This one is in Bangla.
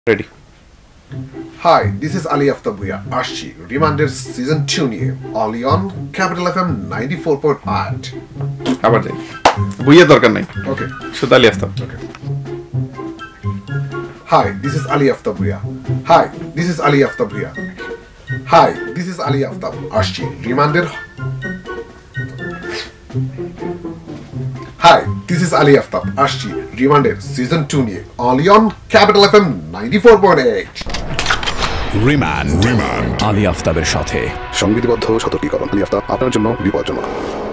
Ready. Hi, this is Aftab Bhuyan. Ashchi, REMAND season 2 niye, only on Capital FM 94.8. আবার যাই বুইয়া দরকার নাই Okay. শুধু Ali Aftab Okay. Hi, this is Aftab Bhuyan. Hi, this is Aftab Bhuyan. Hi, this is Aftab. Ashchi, REMAND. Hi, this is Aftab. Ashchi, REMAND season 2 niye, only on Capital FM 94.8. রিমান্ড আলী আফতাবের সাথে সংবিধিবদ্ধ সতর্কীকরণ। আলী আফতাব আপনার জন্য বিপজ্জনক।